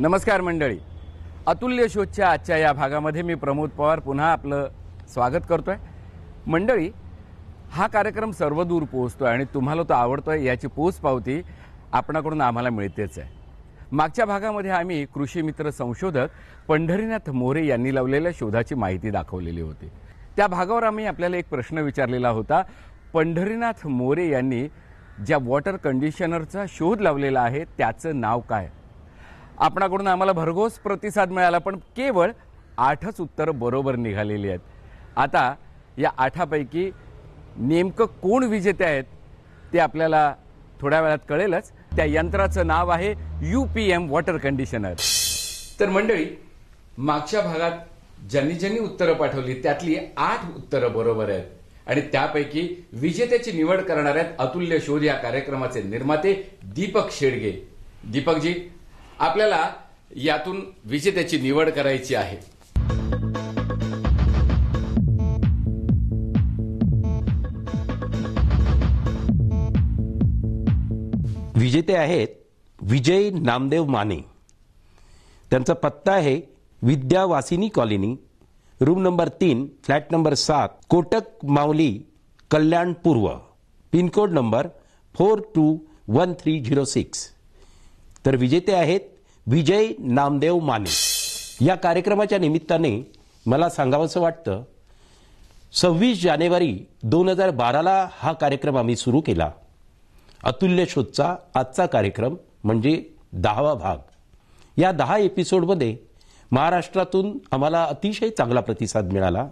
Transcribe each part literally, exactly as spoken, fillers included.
नमस्कार मंडळी, अतुल्य शोधच्या आजच्या या भागामध्ये मी प्रमोद पवार पुन्हा आपलं स्वागत करतोय। मंडळी, हा कार्यक्रम सर्वदूर पोहोचतोय आणि तुम्हाला तो आवडतोय याची पोचपावती आपणाकडून आम्हाला मिळतेच आहे। मागच्या भागामध्ये आम्ही कृषी मित्र संशोधक पंढरीनाथ मोरे यांनी लावलेल्या शोधाची माहिती दाखवलेली होती। त्या भागावर आम्ही आपल्याला एक प्रश्न विचारलेला होता, पंढरीनाथ मोरे यांनी ज्या वॉटर कंडिशनरचा शोध लावलेला आहे त्याचं नाव काय? आपणाकडून आम्हाला भरघोस प्रतिसाद मिळाला, पण केवळ आठच उत्तर बरोबर निघालेली आहेत। आता या आठापैकी नेमकं कोण विजेते आहेत ते आपल्याला थोड्या वेळात कळेलच। त्या यंत्राचं नाव आहे यूपीएम वॉटर कंडिशनर। तर मंडळी, मागच्या भागात ज्यांनी ज्यांनी उत्तरं पाठवली त्यातली आठ उत्तरं बरोबर आहेत आणि त्यापैकी विजेत्याची निवड करणार आहेत अतुल्य शोध या कार्यक्रमाचे निर्माते दीपक शेडगे। दीपकजी, आपल्याला यातून विजेत्याची निवड करायची आहे। विजेते आहेत विजय नामदेव माने। त्यांचा पत्ता आहे विद्यावासिनी कॉलनी, रूम नंबर तीन, फ्लॅट नंबर सात, कोटक मावली, कल्याण पूर्व, pincode number four two one three zero six. तर विजेते आहेत विजय नामदेव माने। या कार्यक्रमाच्या निमित्ताने मला सांगावंसं वाटतं, सव्वीस जानेवारी दोन हजार बाराला हा कार्यक्रम आम्ही सुरू केला। अतुल्य शोधचा आजचा कार्यक्रम म्हणजे दहावा भाग। या दहा एपिसोडमध्ये महाराष्ट्रातून आम्हाला अतिशय चांगला प्रतिसाद मिळाला।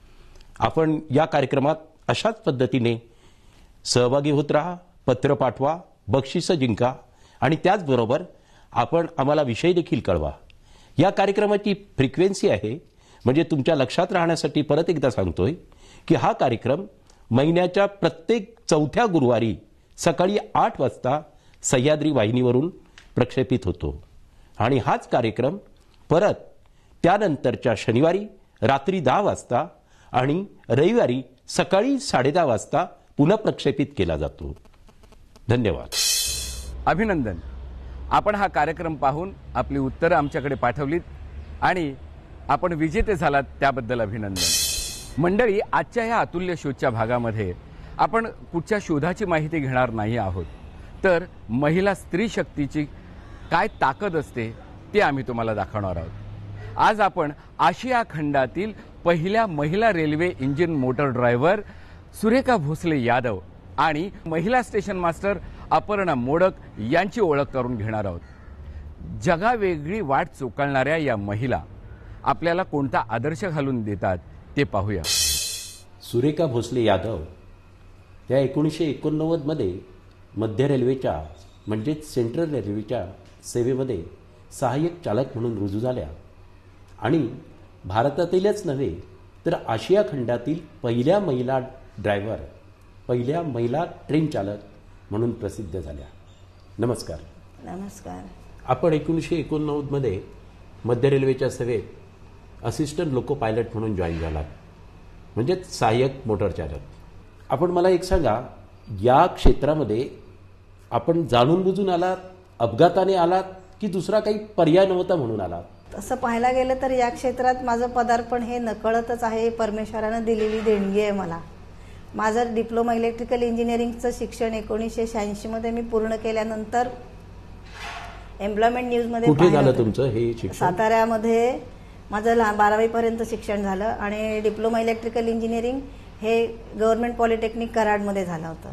आपण या कार्यक्रमात अशाच पद्धतीने सहभागी होत राहा, पत्र पाठवा, बक्षिसं जिंका आणि त्याचबरोबर आपण आम्हाला विषय देखील कळवा। या कार्यक्रमाची फ्रिक्वेन्सी आहे, म्हणजे तुमच्या लक्षात राहण्यासाठी परत एकदा सांगतोय की हा कार्यक्रम महिन्याच्या प्रत्येक चौथ्या गुरुवारी सकाळी आठ वाजता सह्याद्री वाहिनीवरून प्रक्षेपित होतो आणि हाच कार्यक्रम परत त्यानंतरच्या शनिवारी रात्री दहा वाजता आणि रविवारी सकाळी साडेदहा वाजता पुन्हा प्रक्षेपित केला जातो। धन्यवाद। अभिनंदन। आपण हा कार्यक्रम पाहून आपली उत्तरं आमच्याकडे पाठवलीत आणि आपण विजेते झालात त्याबद्दल अभिनंदन। मंडळी, आजच्या या अतुल्य शोधच्या भागामध्ये आपण कुठच्या शोधाची माहिती घेणार नाही आहोत, तर महिला स्त्री शक्तीची काय ताकद असते ते आम्ही तुम्हाला दाखवणार आहोत। आज आपण आशिया खंडातील पहिल्या महिला railway engine motor driver Surekha Bhosale Yadav आणि महिला स्टेशन मास्टर अपर्णा मोडक यांची ओळख करून घेणार आहोत। जगावेगळी वाट चोकाळणाऱ्या या महिला आपल्याला कोणता आदर्श घालून देतात ते पाहूया। सुरेखा भोसले यादव त्या एकोणीसशे एकोणनव्वद मध्ये मध्य रेल्वेच्या म्हणजेच सेंट्रल रेल्वेच्या सेवेमध्ये सहाय्यक चालक म्हणून रुजू झाल्या आणि भारतातीलच नव्हे तर आशिया खंडातील पहिल्या महिला ड्रायव्हर, पहिल्या महिला ट्रेन चालक म्हणून प्रसिद्ध झाल्या। नमस्कार। नमस्कार। आपण एकोणीसशे एकोणनव्वद मध्ये मध्य रेल्वेच्या सेवेत असिस्टंट लोको पायलट म्हणून जॉईन झालात, म्हणजेच सहाय्यक मोटर चालक। आपण मला एक सांगा, या क्षेत्रामध्ये आपण जाणून बुजून आलात, अपघाताने आलात की दुसरा काही पर्याय नव्हता म्हणून आलात? तसं पाहायला गेलं तर या क्षेत्रात माझं पदार्पण हे नकळतच आहे, परमेश्वरानं दिलेली देणगी आहे मला। माझं डिप्लोमा इलेक्ट्रिकल इंजिनिअरिंगचं शिक्षण एकोणीसशे शहाऐंशी मध्ये मी पूर्ण केल्यानंतर एम्प्लॉयमेंट न्यूजमध्ये कुठे झालं तुमचं हे शिक्षण? साताऱ्यामध्ये माझं बारावी पर्यंत शिक्षण झालं आणि डिप्लोमा इलेक्ट्रिकल इंजिनिअरिंग हे गव्हर्नमेंट पॉलिटेक्निक कराडमध्ये झालं होतं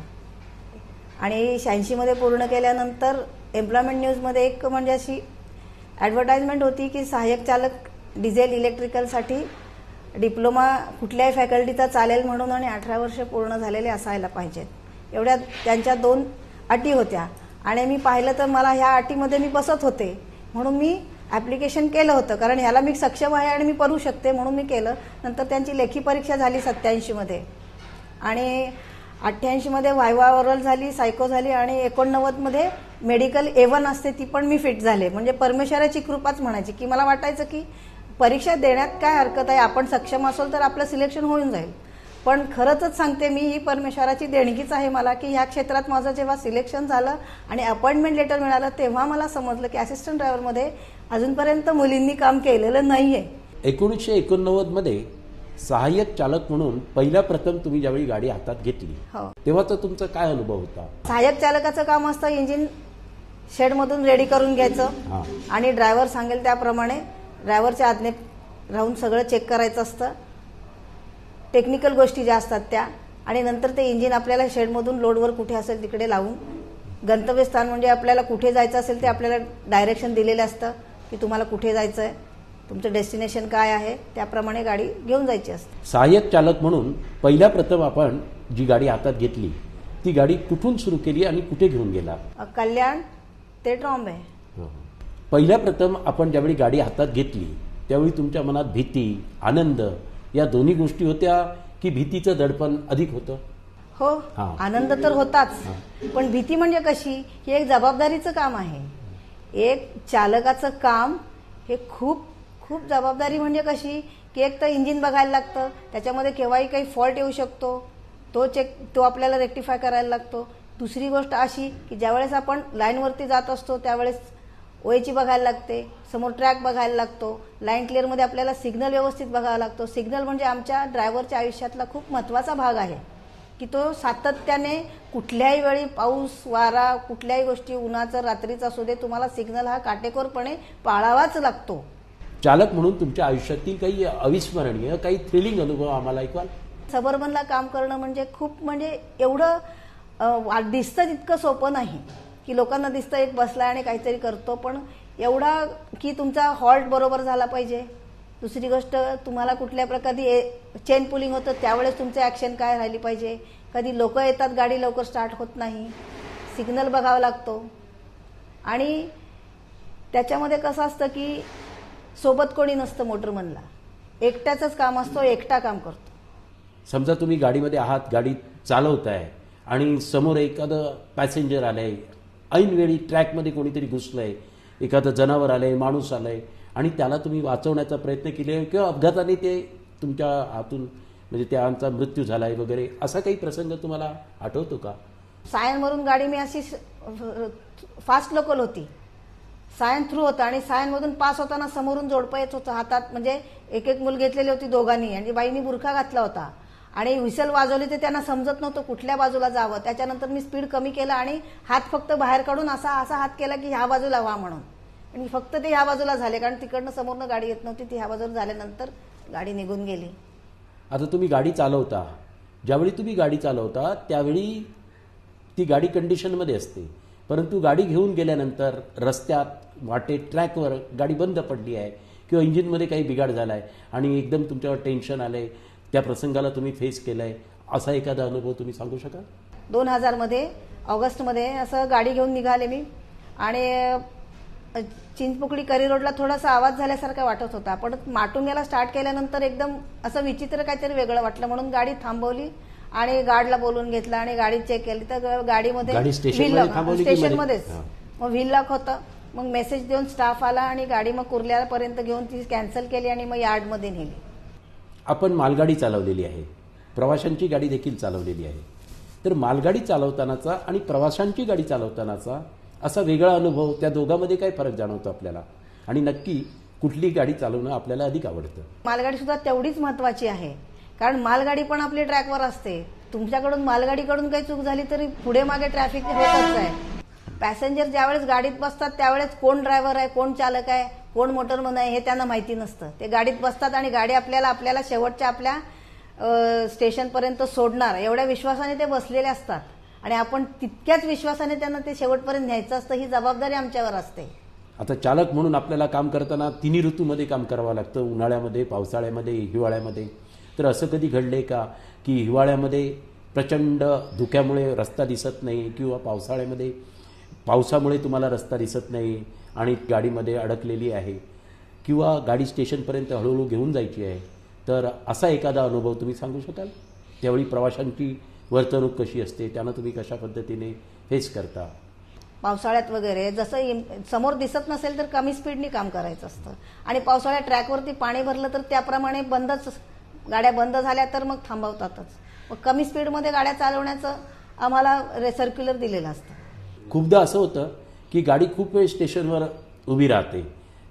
आणि शहाऐंशी मध्ये पूर्ण केल्यानंतर एम्प्लॉयमेंट न्यूजमध्ये एक म्हणजे अशी ॲडव्हर्टाइजमेंट होती की सहाय्यक चालक डिझेल इलेक्ट्रिकलसाठी डिप्लोमा कुठल्याही फॅकल्टीचा चालेल म्हणून आणि अठरा वर्ष पूर्ण झालेले असायला पाहिजेत, एवढ्या त्यांच्या दोन अटी होत्या आणि मी पाहिलं तर मला ह्या अटीमध्ये मी बसत होते म्हणून मी ॲप्लिकेशन केलं होतं, कारण ह्याला मी सक्षम आहे आणि मी करू शकते म्हणून मी केलं। नंतर त्यांची लेखी परीक्षा झाली सत्याऐंशी मध्ये आणि अठ्ठ्याऐंशी मध्ये व्हायवा ओरल झाली, सायको झाली आणि एकोणनव्वद मध्ये मेडिकल ए वन असते ती पण मी फिट झाले। म्हणजे परमेश्वराची कृपाच म्हणायची की मला वाटायचं की परीक्षा देण्यात काय हरकत आहे, आपण सक्षम असेल तर आपलं सिलेक्शन होऊन जाईल। पण खरंच सांगते मी, ही परमेश्वराची देणगीच आहे मला की ह्या क्षेत्रात माझं जेव्हा सिलेक्शन झालं आणि अपॉइंटमेंट लेटर मिळालं तेव्हा मला समजलं की असिस्टंट ड्रायव्हरमध्ये अजूनपर्यंत मुलींनी काम केलेलं नाहीये. एकोणीसशे एकोणनव्वद मध्ये सहाय्यक चालक म्हणून पहिल्या प्रथम तुम्ही ज्यावेळी गाडी हातात घेतली हो. तेव्हाचा तुमचा काय अनुभव होता? सहाय्यक चालकाचं काम असतं इंजिन शेडमधून रेडी करून घ्यायचं हा. आणि ड्रायव्हर सांगेल त्याप्रमाणे ड्रायव्हरच्या आज्ञेत राहून सगळं चेक करायचं असतं. टेक्निकल गोष्टी ज्या असतात त्या, आणि नंतर ते इंजिन आपल्याला शेडमधून लोडवर कुठे असेल तिकडे लावून गंतव्यस्थान म्हणजे आपल्याला कुठे जायचं असेल ते आपल्याला डायरेक्शन दिलेलं असतं की तुम्हाला कुठे जायचं आहे, तुमचं डेस्टिनेशन काय आहे, त्याप्रमाणे गाडी घेऊन जायची असते. सहाय्यक चालक म्हणून पहिल्या प्रथम आपण जी गाडी हातात घेतली ती गाडी कुठून सुरू केली आणि कुठे घेऊन गेला? कल्याण ते ट्रॉम्बे. पहिल्या प्रथम आपण ज्यावेळी गाडी हातात घेतली त्यावेळी तुमच्या मनात भीती, आनंद या दोन्ही गोष्टी होत्या की भीतीचं दडपण अधिक होतं? हो, हा. आनंद तर होताच, पण भीती म्हणजे कशी, ही एक जबाबदारीचं काम आहे. एक चालकाचं काम हे खूप खूप जबाबदारी म्हणजे कशी की एक तर इंजिन बघायला लागतं, त्याच्यामध्ये केव्हाही काही फॉल्ट येऊ शकतो, तो चेक तो आपल्याला रेक्टिफाय करायला लागतो. दुसरी गोष्ट अशी की ज्यावेळेस आपण लाईनवरती जात असतो त्यावेळेस ओएची बघायला लागते, समोर ट्रॅक बघायला लागतो, लाईन क्लिअरमध्ये आपल्याला सिग्नल व्यवस्थित बघावा लागतो. सिग्नल म्हणजे आमच्या ड्रायव्हरच्या आयुष्यातला खूप महत्त्वाचा भाग आहे की तो सातत्याने कुठल्याही वेळी पाऊस वारा कुठल्याही गोष्टी उन्हाचं रात्रीचं असू दे तुम्हाला सिग्नल हा काटेकोरपणे पाळावाच लागतो. चालक म्हणून तुमच्या आयुष्यातील काही अविस्मरणीय काही थ्रिलिंग अनुभव आम्हाला ऐकवाल? सबअर्बनला काम करणं म्हणजे खूप म्हणजे एवढं अ, दिसतं तितकं सोपं नाही की लोकांना दिसतं एक बसला आणि काहीतरी करतो, पण एवढा की तुमचा हॉल्ट बरोबर झाला पाहिजे. दुसरी गोष्ट तुम्हाला कुठल्या प्रकारे चेन पुलिंग होतं त्यावेळेस तुमचं ॲक्शन काय राहिली पाहिजे. कधी लोक येतात गाडी लवकर स्टार्ट होत नाही, सिग्नल बघावा लागतो. आणि त्याच्यामध्ये कसं असतं की सोबत कोणी नसतं मोटरमनला, एकट्याचंच काम असतं, एकटा काम करतो. समजा तुम्ही गाडीमध्ये आहात, गाडी चालवताय आणि समोर एखादं पॅसेंजर आलंय, ऐनवेळी ट्रॅकमध्ये कोणीतरी घुसलंय, एखादं जनावर आलंय, माणूस आलंय आणि त्याला तुम्ही वाचवण्याचा प्रयत्न केले किंवा अपघाताने ते तुमच्या हातून म्हणजे त्यांचा मृत्यू झालाय वगैरे, असा काही प्रसंग तुम्हाला आठवतो का? सायनवरून गाडी मी अशी फास्ट लोकल होती, सायन थ्रू होता आणि सायनमधून पास होताना समोरून जोडपं येत होतं हातात, म्हणजे एक एक मुल घेतलेली होती दोघांनी आणि बाईंनी बुरखा घातला होता आणि व्हिसल वाजवली ते त्यांना समजत नव्हतं कुठल्या बाजूला जावं. त्याच्यानंतर मी स्पीड कमी केला आणि हात फक्त बाहेर काढून असा असा हात केला की ह्या बाजूला व्हा म्हणून, आणि फक्त ते ह्या बाजूला झाले कारण तिकडनं समोरनं गाडी येत नव्हती. ती ह्या बाजूला झाल्यानंतर गाडी निघून गेली. आता तुम्ही गाडी चालवता, ज्यावेळी तुम्ही गाडी चालवता त्यावेळी ती गाडी कंडिशनमध्ये असते, परंतु गाडी घेऊन गेल्यानंतर रस्त्यात वाटे ट्रॅकवर गाडी बंद पडली आहे किंवा इंजिनमध्ये काही बिघाड झाला आहे आणि एकदम तुमच्यावर टेन्शन आलंय, त्या प्रसंगाला तुम्ही फेस केलाय, असा एखादा अनुभव तुम्ही सांगू शकाल? दोन हजारमध्ये ऑगस्टमध्ये असं गाडी घेऊन निघाले मी आणि चिंचपोकळी करी रोडला थोडासा आवाज झाल्यासारखा वाटत होता, पण माटुंग्याला स्टार्ट केल्यानंतर एकदम असं विचित्र काहीतरी वेगळं वाटलं म्हणून गाडी थांबवली आणि गार्डला बोलून घेतला आणि गाडी चेक केली तर गाडीमध्ये गाडी स्टेशनमध्ये थांबवली की मध्ये? स्टेशनमध्येच मग व्हील लॉक होतं. मग मेसेज देऊन स्टाफ आला आणि गाडी मग कुर्ल्यापर्यंत घेऊन ती कॅन्सल केली आणि मग यार्डमध्ये नेली. आपण मालगाडी चालवलेली आहे, प्रवाशांची गाडी देखील चालवलेली आहे, तर मालगाडी चालवतानाचा आणि प्रवाशांची गाडी चालवतानाचा असा वेगळा अनुभव, त्या दोघांमध्ये काय फरक जाणवतो आपल्याला आणि नक्की कुठली गाडी चालवणं आपल्याला अधिक आवडतं? मालगाडी सुद्धा तेवढीच महत्वाची आहे कारण मालगाडी पण आपली ट्रॅकवर असते. तुमच्याकडून मालगाडीकडून काही चूक झाली तरी पुढे मागे ट्रॅफिक होतच आहे. पॅसेंजर ज्यावेळेस गाडीत बसतात त्यावेळेस कोण ड्रायव्हर आहे, कोण चालक आहे, कोण मोटरमन आहे हे त्यांना माहिती नसतं. ते गाडीत बसतात आणि गाडी आपल्याला आपल्याला शेवटच्या आपल्या स्टेशनपर्यंत सोडणार एवढ्या विश्वासाने ते बसलेले असतात आणि आपण तितक्याच विश्वासाने त्यांना ते शेवटपर्यंत न्यायचं असतं. ही जबाबदारी आमच्यावर असते. आता चालक म्हणून आपल्याला काम करताना तिन्ही ऋतूमध्ये काम करावं लागतं, उन्हाळ्यामध्ये, पावसाळ्यामध्ये, हिवाळ्यामध्ये. तर असं कधी घडलंय का की हिवाळ्यामध्ये प्रचंड धुक्यामुळे रस्ता दिसत नाही किंवा पावसाळ्यामध्ये पावसामुळे तुम्हाला रस्ता दिसत नाही आणि गाडीमध्ये अडकलेली आहे किंवा गाडी स्टेशनपर्यंत हळूहळू घेऊन जायची आहे, तर असा एखादा अनुभव तुम्ही सांगू शकाल? त्यावेळी प्रवाशांची वर्तणूक कशी असते, त्यांना तुम्ही कशा पद्धतीने फेस करता? पावसाळ्यात वगैरे जसं समोर दिसत नसेल तर कमी स्पीडनी काम करायचं असतं आणि पावसाळ्यात ट्रॅकवरती पाणी भरलं तर त्याप्रमाणे बंदच, गाड्या बंद झाल्या तर मग थांबवतातच. मग कमी स्पीडमध्ये गाड्या चालवण्याचं आम्हाला सर्क्युलर दिलेलं असतं. खूपदा असं होतं की गाडी खूप वेळ स्टेशनवर उभी राहते,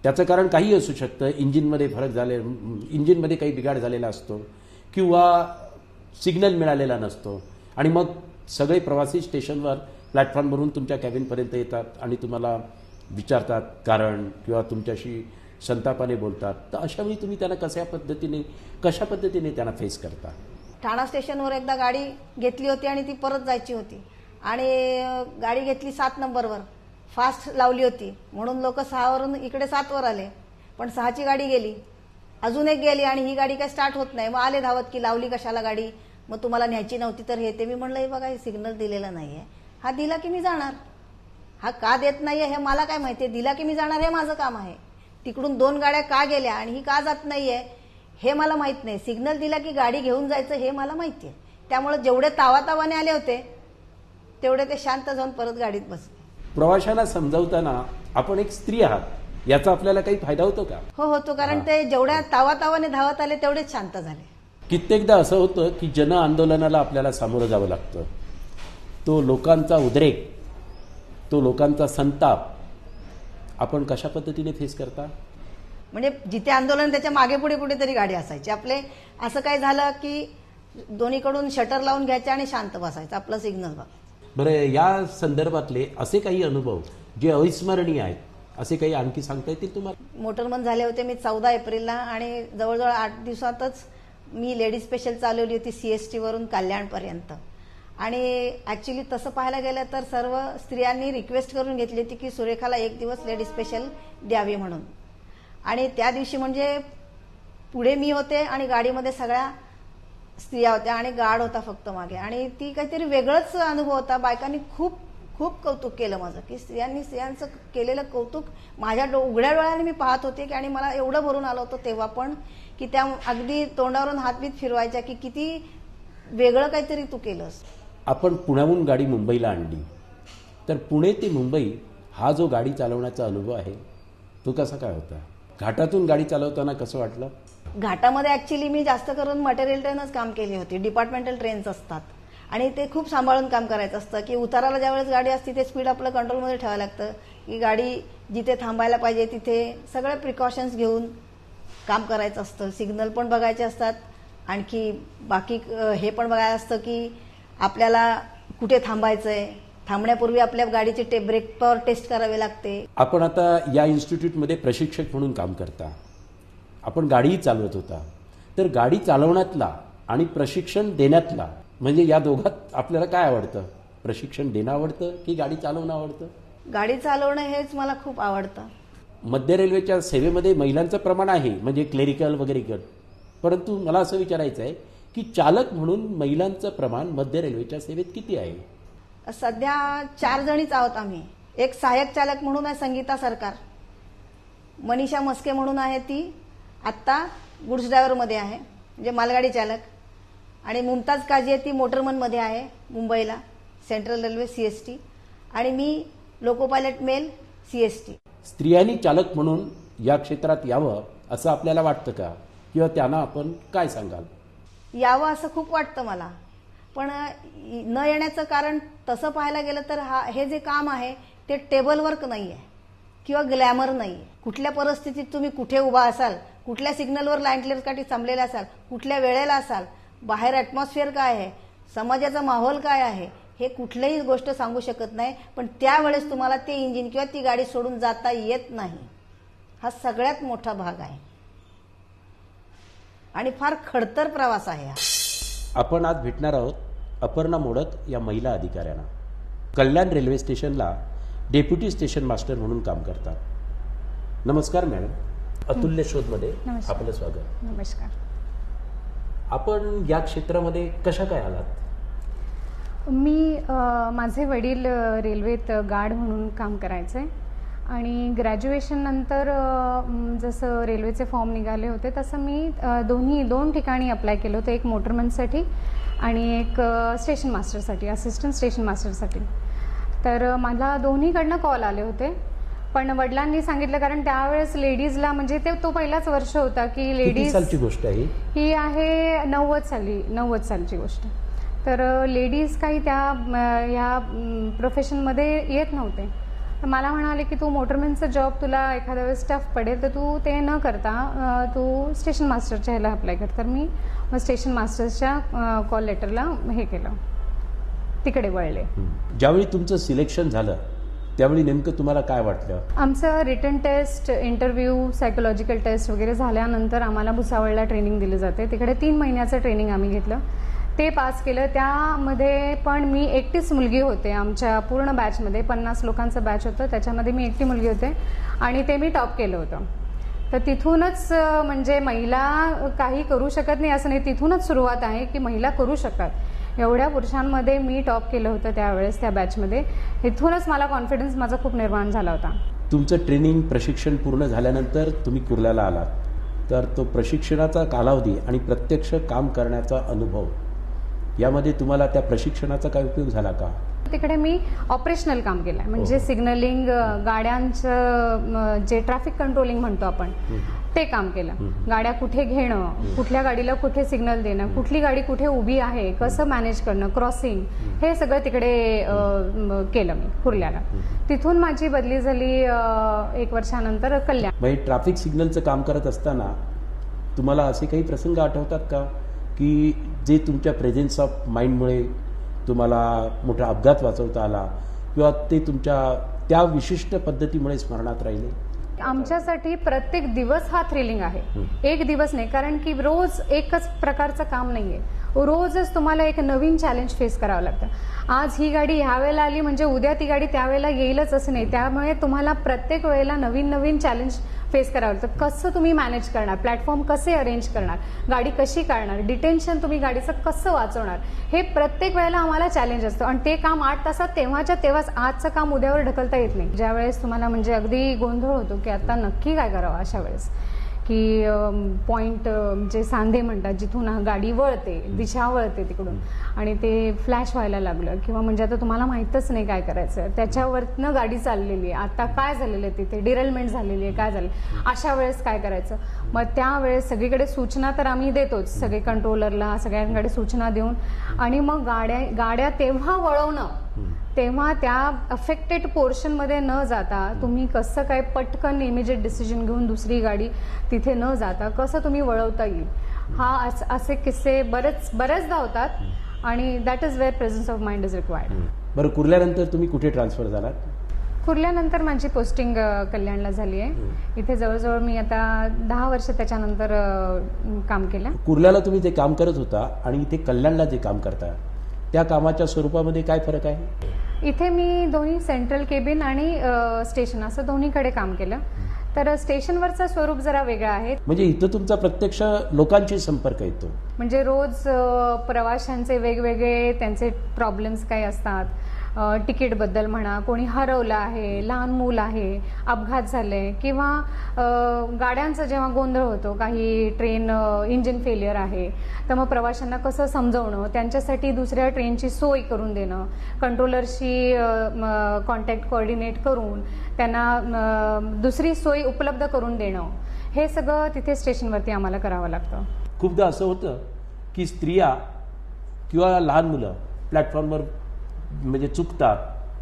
त्याचं कारण काही असू शकतं. इंजिनमध्ये फरक झाले, इंजिनमध्ये काही बिघाड झालेला असतो किंवा सिग्नल मिळालेला नसतो आणि मग सगळे प्रवासी स्टेशनवर प्लॅटफॉर्मवरून तुमच्या कॅबिनपर्यंत येतात आणि तुम्हाला विचारतात कारण किंवा तुमच्याशी संतापाने बोलतात. तर अशा वेळी तुम्ही त्यांना कशा पद्धतीने कशा पद्धतीने त्यांना फेस करता? ठाणा स्टेशनवर एकदा गाडी घेतली होती आणि ती परत जायची होती आणि गाडी घेतली सात नंबरवर, फास्ट लावली होती म्हणून लोक सहावरून इकडे सातवर आले, पण सहाची गाडी गेली, अजून एक गेली आणि ही गाडी काय स्टार्ट होत नाही. मग आले धावत की लावली कशाला गाडी, मग तुम्हाला न्यायची नव्हती तर हे ते. मी म्हणलं हे बघा, हे सिग्नल दिलेलं नाहीये, हा दिला की मी जाणार, हा का देत नाहीये हे मला काय माहितीये, दिला की मी जाणार हे माझं काम आहे. तिकडून दोन गाड्या का गेल्या आणि ही का जात नाहीये हे मला माहित नाही, सिग्नल दिला की गाडी घेऊन जायचं हे मला माहितीये. त्यामुळे जेवढे तावातावाने आले होते तेवढे ते शांत जाऊन परत गाडीत बसले. प्रवाशांना समजावताना आपण एक स्त्री आहात याचा आपल्याला काही फायदा होतो का? हो होतो, कारण ते जेवढ्या तावातावाने धावत आले तेवढेच शांत झाले. कित्येकदा असं होतं की जन आंदोलनाला आपल्याला सामोरं जावं लागतं. तो लोकांचा उद्रेक, तो लोकांचा संताप आपण कशा पद्धतीने फेस करता? म्हणजे जिथे आंदोलन त्याच्या मागे पुढे कुठेतरी गाडी असायची. आपले असं काय झालं की दोन्हीकडून शटर लावून घ्यायचे आणि शांत बसायचं, आपलं सिग्नल बघ. बरं, या संदर्भातले असे काही अनुभव जे अविस्मरणीय आहेत असे काही आणखी सांगता येतील तुम्हाला? मोटरमन झाले होते मी चौदा एप्रिलला आणि जवळजवळ आठ दिवसातच मी लेडीज स्पेशल चालवली होती सीएसटी वरून कल्याणपर्यंत. आणि ऍक्च्युली तसं पाहायला गेलं तर सर्व स्त्रियांनी रिक्वेस्ट करून घेतली होती की सुरेखाला एक दिवस लेडीज स्पेशल द्यावी म्हणून. आणि त्या दिवशी म्हणजे पुढे मी होते आणि गाडीमध्ये सगळ्या स्त्रिया होत्या आणि गार्ड होता फक्त मागे, आणि ती काहीतरी वेगळंच अनुभव होता. बायकांनी खूप खूप कौतुक केलं माझं, की स्त्रियांनी स्त्रियांचं केलेलं कौतुक माझ्या उघड्या डोळ्याने मी पाहत होते की, आणि मला एवढं भरून आलं होतं तेव्हा पण की त्या अगदी तोंडावरून हातबीत फिरवायच्या की किती वेगळं काहीतरी तू केलंस. आपण पुण्याहून गाडी मुंबईला आणली तर पुणे ते मुंबई हा जो गाडी चालवण्याचा अनुभव आहे तो कसा काय होता? घाटातून गाडी चालवताना कसं वाटलं? घाटामध्ये ऍक्च्युली मी जास्त करून मटेरियल ट्रेनच काम केली होती. डिपार्टमेंटल ट्रेन्स असतात आणि ते खूप सांभाळून काम करायचं असतं की उताराला ज्यावेळेस गाडी असते ते स्पीड आपलं कंट्रोलमध्ये ठेवायला लागतं, की गाडी जिथे थांबायला पाहिजे तिथे सगळे प्रिकॉशन्स घेऊन काम करायचं असतं. सिग्नल पण बघायचे असतात, आणखी बाकी हे पण बघायचं असतं की आपल्याला कुठे थांबायचंय, थांबण्यापूर्वी आपल्या गाडीचे टे ब्रेक पॉवर टेस्ट करावे लागते. आपण आता या इन्स्टिट्यूटमध्ये प्रशिक्षक म्हणून काम करता, आपण गाडीही चालवत होता, तर गाडी चालवण्यातला आणि प्रशिक्षण देण्यातला म्हणजे या दोघात आपल्याला काय आवडतं? प्रशिक्षण देणं आवडतं की गाडी चालवणं आवडतं? गाडी चालवणं हेच मला खूप आवडतं. मध्य रेल्वेच्या सेवेमध्ये महिलांचं प्रमाण आहे म्हणजे क्लेरिकल वगैरे गट, परंतु मला असं विचारायचं आहे की चालक म्हणून महिलांचं प्रमाण मध्य रेल्वेच्या सेवेत किती आहे? सध्या चार जणीच आहोत आम्ही. एक सहाय्यक चालक म्हणून आहे संगीता सरकार, मनीषा मस्के म्हणून आहे ती आत्ता गुड्स ड्रायव्हरमध्ये आहे म्हणजे मालगाडी चालक, आणि मुमताज काजी आहे ती मोटरमनमध्ये आहे मुंबईला सेंट्रल रेल्वे सीएसटी, आणि मी लोको पायलट मेल सीएसटी. स्त्रियांनी चालक म्हणून या क्षेत्रात यावं असं आपल्याला वाटतं का, किंवा त्यांना आपण काय सांगाल? यावं असं खूप वाटतं मला, पण न येण्याचं कारण तसं पाहायला गेलं तर हा हे जे काम आहे ते टेबल वर्क नाही आहे किंवा ग्लॅमर नाही आहे. कुठल्या परिस्थितीत तुम्ही कुठे उभा असाल, कुठल्या सिग्नलवर लाईन क्लिअरसाठी थांबलेला असाल, कुठल्या वेळेला असाल, बाहेर ॲटमॉस्फिअर काय आहे, समाजाचा माहोल काय आहे, हे कुठलीही गोष्ट सांगू शकत नाही. पण त्यावेळेस तुम्हाला ते इंजिन किंवा ती गाडी सोडून जाता येत नाही. हा सगळ्यात मोठा भाग आहे आणि फार खडतर प्रवास आहे हा. आपण आज भेटणार आहोत अपर्णा मोडक या महिला अधिकाऱ्यांना. कल्याण रेल्वे स्टेशनला डेप्युटी स्टेशन मास्टर म्हणून काम करतात. नमस्कार मॅडम, अतुल्य शोधमध्ये आपलं स्वागत. नमस्कार. आपण या क्षेत्रामध्ये कशा काय आलात? मी माझे वडील रेल्वेत गार्ड म्हणून काम करायचे आणि ग्रॅज्युएशन नंतर जसं रेल्वेचे फॉर्म निघाले होते तसं मी दोन्ही दोन ठिकाणी अप्लाय केलं होतं, एक मोटरमनसाठी आणि एक स्टेशन मास्टरसाठी, असिस्टंट स्टेशन मास्टरसाठी. तर मला दोन्हीकडनं कॉल आले होते, पण वडिलांनी सांगितलं कारण त्यावेळेस लेडीजला म्हणजे ते तो पहिलाच वर्ष होता की लेडीज सालची गोष्ट आहे ही आहे नव्वद साली नव्वद सालची गोष्ट. तर लेडीज काही त्या ह्या प्रोफेशनमध्ये येत नव्हते तर मला म्हणाले की तू मोटरमॅनचं जॉब तुला एखाद्या वेळेस टफ पडेल तर तू ते न करता अं, तू स्टेशन मास्टरच्या ह्याला अप्लाय कर. तर मी स्टेशन मास्टर्सच्या कॉल लेटरला हे केलं, तिकडे वळले. ज्यावेळी तुमचं सिलेक्शन झालं त्यावेळी नेमकं तुम्हाला काय वाटलं? आमचं written test, interview, psychological test वगैरे झाल्यानंतर आम्हाला भुसावळला ट्रेनिंग दिली जाते. तिकडे तीन महिन्याचं ट्रेनिंग आम्ही घेतलं, ते पास केलं. त्यामध्ये पण मी एकटीच मुलगी होते. आमच्या पूर्ण बॅचमध्ये पन्नास लोकांचं बॅच होतं, त्याच्यामध्ये मी एकटी मुलगी होते आणि ते मी टॉप केलं होतं. तर तिथूनच म्हणजे महिला काही करू शकत नाही असं नाही, तिथूनच सुरुवात आहे की महिला करू शकतात. एवढ्या पुरुषांमध्ये मी टॉप केलं होतं त्यावेळेस त्या बॅचमध्ये. इथूनच मला कॉन्फिडन्स माझा खूप निर्माण झाला होता. तुमचं ट्रेनिंग प्रशिक्षण पूर्ण झाल्यानंतर तुम्ही कुर्ल्याला आलात, तर तो प्रशिक्षणाचा कालावधी आणि प्रत्यक्ष काम करण्याचा अनुभव यामध्ये तुम्हाला त्या प्रशिक्षणाचा काय उपयोग झाला का? तिकडे मी ऑपरेशनल काम केलं आहे, म्हणजे सिग्नलिंग, गाड्यांचं जे ट्रॅफिक कंट्रोलिंग म्हणतो आपण ते काम केलं. गाड्या कुठे घेणं, कुठल्या गाडीला कुठे सिग्नल देणं, कुठली गाडी कुठे उभी आहे, कसं मॅनेज करणं, क्रॉसिंग, हे सगळं तिकडे केलं मी कुर्ल्याला. तिथून माझी बदली झाली एक वर्षानंतर कल्याण. म्हणजे ट्रॅफिक सिग्नलचं काम करत असताना तुम्हाला असे काही प्रसंग आठवतात का की जे तुमच्या प्रेझेन्स ऑफ माइंडमुळे तुम्हाला मोठा अपघात वाचवता आला किंवा ते तुमच्या त्या विशिष्ट पद्धतीमुळे स्मरणात राहिले? आमच्यासाठी प्रत्येक दिवस हा थ्रिलिंग आहे, एक दिवस नाही. कारण की रोज एकच प्रकारचं काम नाहीये, रोजच तुम्हाला एक नवीन चॅलेंज फेस करावं लागतं. आज ही गाडी ह्या वेळेला आली म्हणजे उद्या ती गाडी त्यावेळेला येईलच असं नाही. त्यामुळे तुम्हाला प्रत्येक वेळेला नवीन नवीन चॅलेंज फेस करावं लागतं. कसं तुम्ही मॅनेज करणार, प्लॅटफॉर्म कसे अरेंज करणार, गाडी कशी काढणार, डिटेन्शन तुम्ही गाडीचं कसं वाचवणार, हे प्रत्येक वेळेला आम्हाला चॅलेंज असतं. आणि ते काम आठ तासात तेव्हाच्या तेव्हाच, आजचं काम उद्यावर ढकलता येत नाही. ज्या वेळेस तुम्हाला म्हणजे अगदी गोंधळ होतो की आता नक्की काय करावं अशा वेळेस, की पॉइंट जे सांधे म्हणतात जिथून गाडी वळते, दिशा वळते तिकडून, आणि ते फ्लॅश व्हायला लागलं किंवा म्हणजे आता तुम्हाला माहीतच नाही काय करायचं, त्याच्यावरनं गाडी चाललेली आहे, आता काय झालेलं आहे, तिथे डिरेलमेंट झालेली आहे, काय झालं, अशा वेळेस काय करायचं. मग त्यावेळेस सगळीकडे सूचना तर आम्ही देतोच, सगळे कंट्रोलरला सगळ्यांकडे सूचना देऊन, आणि मग गाड्या गाड्या तेव्हा वळवणं, तेव्हा त्या अफेक्टेड पोर्शनमध्ये न जाता तुम्ही कसं काय पटकन इमिजिएट डिसिजन घेऊन दुसरी गाडी तिथे न जाता कसं तुम्ही वळवता येईल, हा असे किस्से बरेच बरेचदा होतात. आणि that is where presence of mind is required. बरं, कुर्ल्यानंतर तुम्ही कुठे ट्रान्सफर झालात? कुर्ल्यानंतर माझी पोस्टिंग कल्याणला झाली आहे. इथे जवळजवळ मी आता दहा वर्ष त्याच्यानंतर काम केलं. कुर्ल्याला तुम्ही जे काम करत होता आणि इथे कल्याणला जे काम करता, त्या कामाच्या स्वरूपामध्ये काय फरक आहे? इथे मी दोन्ही सेंट्रल केबिन आणि स्टेशन असं दोन्हीकडे काम केलं. तर स्टेशनवरचं स्वरूप जरा वेगळं आहे. म्हणजे इथं तुमचा प्रत्यक्ष लोकांशी संपर्क येतो, म्हणजे रोज प्रवाशांचे वेगवेगळे त्यांचे प्रॉब्लेम्स काही असतात. तिकीटबद्दल म्हणा, कोणी हरवलं आहे, लहान मूल आहे, अपघात झाले, किंवा गाड्यांचा जेव्हा गोंधळ होतो, काही ट्रेन इंजिन फेलियर आहे, तर मग प्रवाशांना कसं समजवणं, त्यांच्यासाठी दुसऱ्या ट्रेनची सोय करून देणं, कंट्रोलरशी कॉन्टॅक्ट कोऑर्डिनेट करून त्यांना दुसरी सोय उपलब्ध करून देणं, हे सगळं तिथे स्टेशनवरती आम्हाला करावं लागतं. खूपदा असं होतं की स्त्रिया किंवा लहान मुलं प्लॅटफॉर्मवर म्हणजे चुकतात,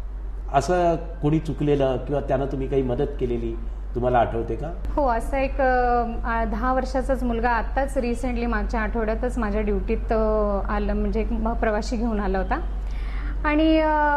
असं कोणी चुकलेलं किंवा त्यांना तुम्ही काही मदत केलेली तुम्हाला आठवते का? हो, असं एक दहा वर्षाचाच मुलगा आत्ताच रिसेंटली मागच्या आठवड्यातच माझ्या ड्युटीत आलं, म्हणजे एक प्रवासी घेऊन आला होता. आणि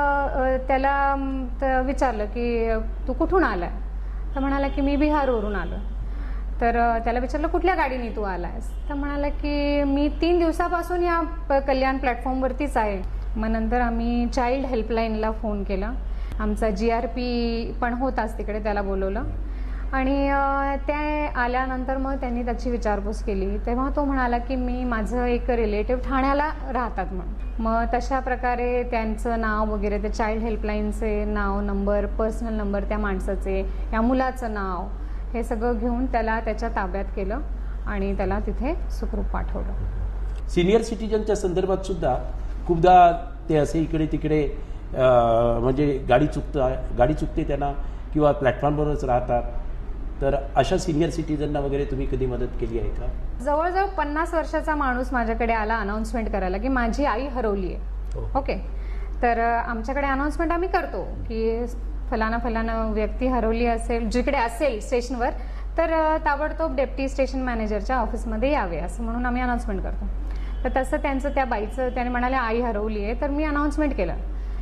त्याला विचारलं की तू कुठून आलाय, तर म्हणाला की मी बिहारवरून आलो. तर त्याला विचारलं कुठल्या गाडीने तू आलायस, तर म्हणाला की मी तीन दिवसापासून या कल्याण प्लॅटफॉर्मवरतीच आहे. मग नंतर आम्ही चाइल्ड हेल्पलाईनला फोन केला. आमचा जी आर पी पण होताच तिकडे, त्याला बोलवलं. आणि ते आल्यानंतर मग त्यांनी त्याची विचारपूस केली. तेव्हा तो म्हणाला की मी माझं एक रिलेटिव्ह ठाण्याला राहतात म्हणून. मग तशा प्रकारे त्यांचं नाव वगैरे, ते चाइल्ड हेल्पलाईनचे नाव, नंबर, पर्सनल नंबर त्या माणसाचे, या मुलाचं नाव, हे सगळं घेऊन त्याला त्याच्या ताब्यात केलं आणि त्याला तिथे सुखरूप पाठवलं. सिनियर सिटीजनच्या संदर्भात सुद्धा खूपदा ते असे इकडे तिकडे म्हणजे गाडी चुकता गाडी चुकते त्यांना, किंवा प्लॅटफॉर्मवरच राहतात. तर अशा सिनियर सिटीजनना वगैरे तुम्ही कधी मदत केली आहे का? जवळजवळ पन्नास वर्षाचा माणूस माझ्याकडे आला अनाउन्समेंट करायला की माझी आई हरवली आहे. ओके, तर आमच्याकडे अनाउन्समेंट आम्ही करतो की फलाना फलाना व्यक्ती हरवली असेल, जिकडे असेल स्टेशनवर, तर ताबडतोब डेप्टी स्टेशन मॅनेजरच्या ऑफिसमध्ये यावे असं म्हणून आम्ही अनाउन्समेंट करतो. तर तसं त्यांचं त्या बाईचं त्याने म्हणाले आई हरवली आहे, तर मी अनाउन्समेंट केलं.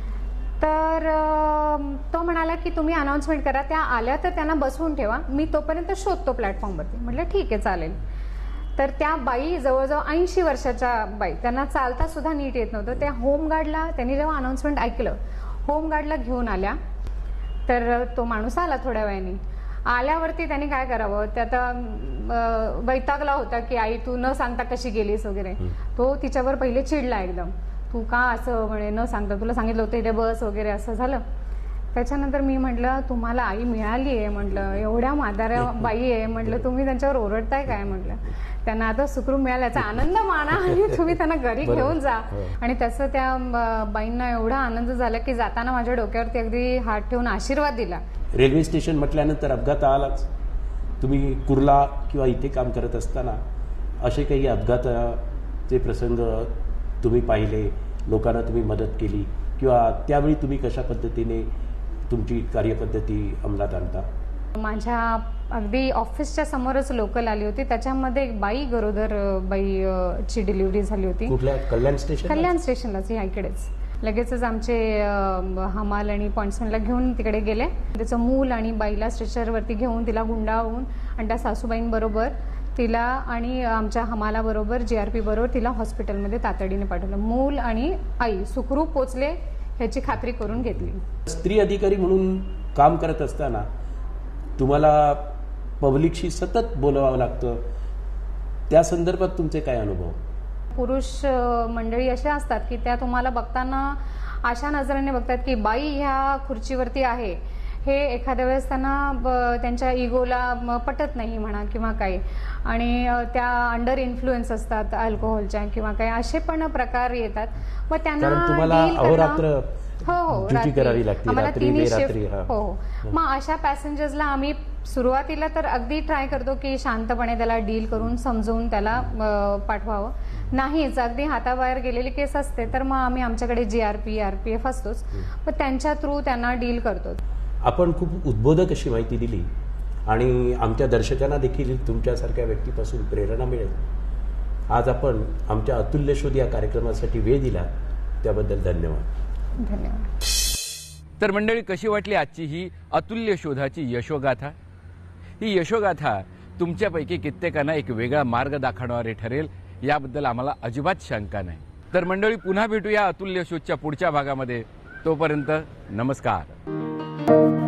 तर तो म्हणाला की तुम्ही अनाउन्समेंट करा, त्या आल्या तर त्यांना बसवून ठेवा, मी तोपर्यंत शोधतो प्लॅटफॉर्मवरती. म्हटलं ठीक आहे चालेल. तर त्या बाई जवळजवळ ऐंशी वर्षाच्या बाई, त्यांना चालता सुद्धा नीट येत नव्हतं. त्या होमगार्डला, त्यांनी जेव्हा अनाउन्समेंट ऐकलं, होमगार्डला घेऊन आल्या. तर तो माणूस आला थोड्या वेळाने. आल्यावरती त्यांनी काय करावं, ते आता वैतागला होता की आई तू न सांगता कशी गेलीस वगैरे. तो तिच्यावर पहिले चिडला एकदम, तू का असं म्हणे न सांगता, तुला सांगितलं होतं इथे बस वगैरे, असं झालं. त्याच्यानंतर मी म्हटलं तुम्हाला आई मिळाली आहे, म्हटलं एवढ्या म्हाताऱ्या बाई आहे, म्हटलं तुम्ही त्यांच्यावर ओरडताय काय, म्हटलं त्यांना आता सुखरूप मिळाल्याचा आनंद माना आणि तुम्ही त्यांना घरी घेऊन जा. आणि तसं त्या बाईंना एवढा आनंद झाला की जाताना माझ्या डोक्यावरती अगदी हात ठेवून आशीर्वाद दिला. रेल्वे स्टेशन म्हटल्यानंतर अपघात आलाच. तुम्ही कुर्ला किंवा इथे काम करत असताना असे काही अपघाताचे प्रसंग तुम्ही पाहिले, लोकांना तुम्ही मदत केली, किंवा त्यावेळी तुम्ही कशा पद्धतीने तुमची कार्यपद्धती अंमलात आणता? माझ्या अगदी ऑफिसच्या समोरच लोकल आली होती, त्याच्यामध्ये एक बाई गरोदर बाईची डिलिव्हरी झाली होती. कुठल्या? कल्याण स्टेशन? कल्याण स्टेशनलाच, ह्या इकडेच. लगेचच आमचे हमाल आणि पॉइंट्समॅनला घेऊन तिकडे गेले. त्याचं मूल आणि बाईला स्ट्रेचरवरती घेऊन तिला गुंडाळून आणि त्या सासूबाईंबरोबर तिला आणि आमच्या हमालाबरोबर जी आर पी बरोबर तिला हॉस्पिटलमध्ये तातडीने पाठवलं. मूल आणि आई सुखरूप पोचले ह्याची खात्री करून घेतली. स्त्री अधिकारी म्हणून काम करत असताना तुम्हाला पब्लिकशी सतत बोलवावं लागतं, त्या संदर्भात तुमचे काय अनुभव? पुरुष मंडळी अशा असतात की त्या तुम्हाला बघताना अशा नजरेने बघतात की बाई ह्या खुर्चीवरती आहे, हे एखाद्या वेळेस त्यांना त्यांच्या इगोला पटत नाही म्हणा किंवा काही, आणि त्या अंडर इन्फ्लुएन्स असतात अल्कोहोलच्या किंवा काही, असे पण प्रकार येतात. मग त्यांना अहोरात्र हो हो ड्युटी करावी लागते, आम्हाला रात्री तिन्ही बेरात्री. शिफ्ट. हो हो. मग अशा पॅसेंजर्सला आम्ही सुरुवातीला तर अगदी ट्राय करतो की शांतपणे त्याला डील करून समजवून त्याला पाठवावं. नाहीच अगदी हाताबाहेर गेलेली केस असते तर मग आम्ही आमच्याकडे G R P R P F असतोच, पण त्यांच्या थ्रू त्यांना डील करतो. आपण खूप उद्बोधक अशी माहिती दिली आणि आमच्या दर्शकांना देखील तुमच्यासारख्या व्यक्तीपासून प्रेरणा मिळेल. आज आपण आमच्या अतुल्य शोध या कार्यक्रमासाठी वेळ दिला त्याबद्दल धन्यवाद. धन्यवाद. तर मंडळी, कशी वाटली आजची ही अतुल्य शोधाची यशोगाथा? ही यशोगाथा तुमच्यापैकी कित्येकांना एक वेगळा मार्ग दाखवणारी ठरेल याबद्दल आम्हाला अजिबात शंका नाही. तर मंडळी, पुन्हा भेटूया अतुल्य शोधच्या पुढच्या भागामध्ये. तोपर्यंत नमस्कार.